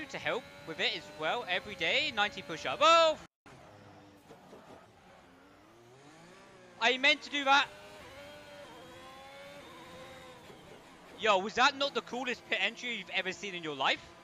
to help with it as well every day. 90 push-up. Oh! I meant to do that. Yo, was that not the coolest pit entry you've ever seen in your life?